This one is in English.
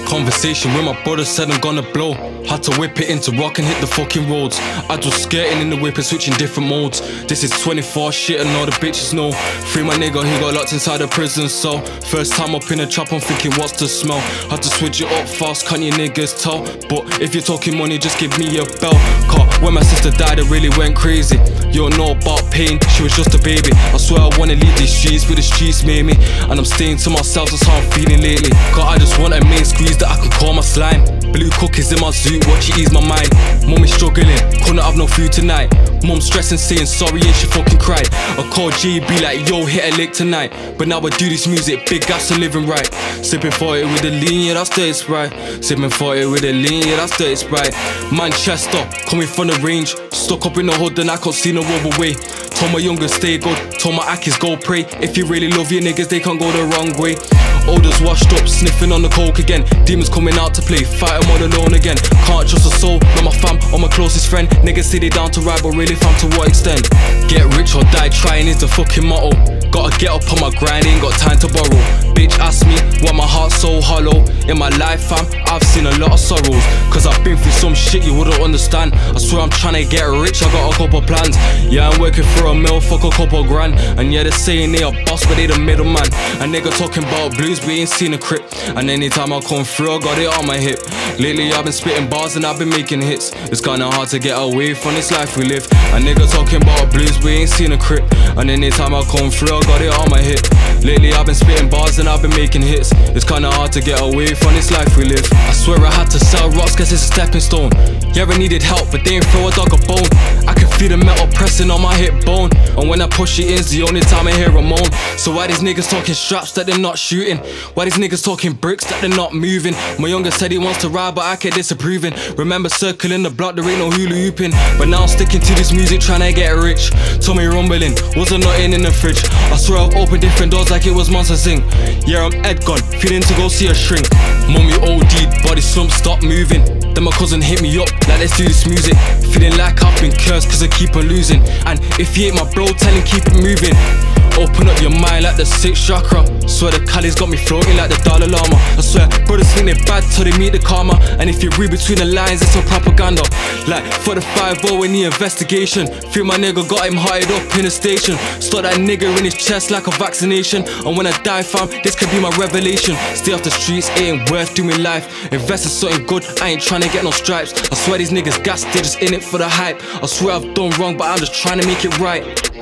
Conversation with my brother said I'm gonna blow. Had to whip it into rock and hit the fucking roads. I was skirting in the whip and switching different modes. This is 24 shit and all the bitches know. Free my nigga, he got locked inside a prison cell. First time up in a trap, I'm thinking what's the smell. Had to switch it up fast, can't you niggas tell? But if you're talking money, just give me a bell. Cause when my sister died, it really went crazy. You don't know about pain, she was just a baby. I swear I wanna leave these streets, but the streets made me. And I'm staying to myself, that's how I'm feeling lately. Cause I just want a main squeeze that I can call my slime. Blue cookies in my zoo, watch it ease my mind. Mummy's struggling, couldn't have no food tonight. Mum stressing, saying sorry and she fucking cried. I called JB like, yo, hit a lick tonight. But now I do this music, big gas and living right. Sipping 40 with the lean, yeah, that's dirty Sprite. Sipping 40 with the lean, yeah, that's dirty Sprite. Manchester, coming from the range. Stuck up in the hood and I can't see no other way. Told my youngers stay good, told my Akis go pray. If you really love your niggas, they can't go the wrong way. Olders washed up, sniffing on the coke again. Demons coming out to play, fight them all alone again. Can't trust a soul, not my fam or my closest friend. Niggas say they down to ride, but really fam to what extent? Get rich or die trying is the fucking motto. Gotta get up on my grind, ain't got time to borrow. Bitch ask me why my heart's so hollow. In my life fam, I've seen a lot of sorrows. Cause I've been through some shit you wouldn't understand. I swear I'm trying to get rich, I got a couple plans. Yeah, I'm working for a mill, fuck a couple grand. And yeah, they're saying they a boss, but they the middleman. A nigga talking about blues, we ain't seen a crip. And anytime I come through, I got it on my hip. Lately I've been spitting bars and I've been making hits. It's kinda hard to get away from this life we live. A nigga talking about blues, we ain't seen a crip. And anytime I come through, I got it on my hip. Lately I've been spitting bars and I've been making hits. It's kinda hard to get away from this life we live. I swear I had to sell rocks cause it's a stepping stone. Yeah, I needed help but they ain't throw a dog a bone. I can feel the metal pressing on my hip bone. And when I push it in's the only time I hear a moan. So why these niggas talking straps that they're not shooting? Why these niggas talking bricks that they're not moving? My younger said he wants to ride but I kept disapproving. Remember circling the block, there ain't no hula hooping. But now I'm sticking to this music trying to get rich. Told me rumbling, wasn't nothing in the fridge. I swear I've opened different doors like it was Monster Sing. Yeah, I'm Ed gone, feeling to go see a shrink. Mummy OD'd, body slump, stop moving. Then my cousin hit me up, like let's do this music. Feeling like I've been cursed cause I keep on losing. And if he ain't my bro, tell him keep it moving. Open up your mind like the 6th chakra. Swear the Cali's got me floating like the Dalai Lama. I swear brothers think they bad till they meet the karma. And if you read between the lines, it's all propaganda. Like for the 5-0 in the investigation. Feel my nigga got him hided up in the station. Stuck that nigga in his chest like a vaccination. And when I die fam, this could be my revelation. Stay off the streets, it ain't worth doing life. Invest in something good, I ain't trying to get no stripes. I swear these niggas gassed, they just in it for the hype. I swear I've done wrong but I'm just trying to make it right.